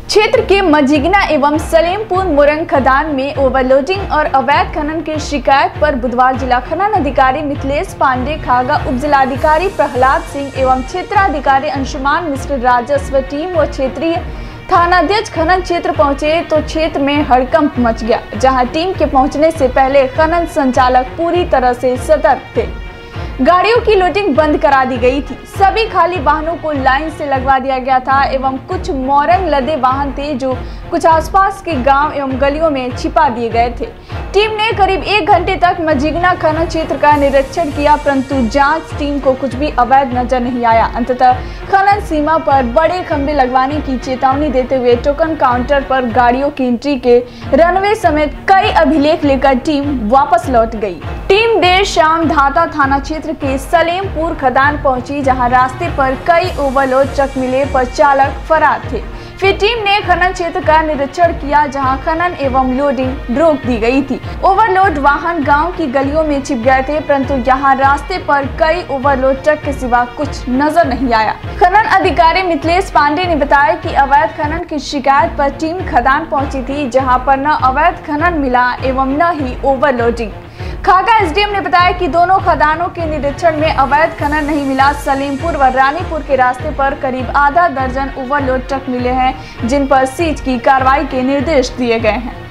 क्षेत्र के मझिगना एवं सलेमपुर मुरंग खदान में ओवरलोडिंग और अवैध खनन की शिकायत पर बुधवार जिला खनन अधिकारी मिथिलेश पांडे, खागा उप जिलाधिकारी प्रहलाद सिंह एवं क्षेत्राधिकारी अंशुमान मिश्र राजस्व टीम व क्षेत्रीय थानाध्यक्ष खनन क्षेत्र पहुंचे तो क्षेत्र में हड़कंप मच गया, जहां टीम के पहुंचने से पहले खनन संचालक पूरी तरह से सतर्क थे। गाड़ियों की लोडिंग बंद करा दी गई थी। सभी खाली वाहनों को लाइन से लगवा दिया गया था एवं कुछ मोरंग लदे वाहन थे जो कुछ आसपास के गांव एवं गलियों में छिपा दिए गए थे। टीम ने करीब 1 घंटे तक मझिगना खनन क्षेत्र का निरीक्षण किया, परंतु जांच टीम को कुछ भी अवैध नजर नहीं आया। अंततः खनन सीमा पर बड़े खंभे लगवाने की चेतावनी देते हुए टोकन काउंटर पर गाड़ियों की एंट्री के रनवे समेत कई अभिलेख लेकर टीम वापस लौट गई। टीम देर शाम धाता थाना क्षेत्र के सलेमपुर खदान पहुंची, जहां रास्ते पर कई ओवरलोड ट्रक मिले पर चालक फरार थे। फिर टीम ने खनन क्षेत्र का निरीक्षण किया, जहां खनन एवं लोडिंग रोक दी गई थी। ओवरलोड वाहन गांव की गलियों में छिप गए थे, परंतु यहां रास्ते पर कई ओवरलोड ट्रक के सिवा कुछ नजर नहीं आया। खनन अधिकारी मिथिलेश पांडे ने बताया कि अवैध खनन की शिकायत पर टीम खदान पहुंची थी, जहां पर न अवैध खनन मिला एवं न ही ओवरलोडिंग। खागा एसडीएम ने बताया कि दोनों खदानों के निरीक्षण में अवैध खनन नहीं मिला। सलेमपुर व रानीपुर के रास्ते पर करीब आधा दर्जन ओवरलोड ट्रक मिले हैं, जिन पर सीज की कार्रवाई के निर्देश दिए गए हैं।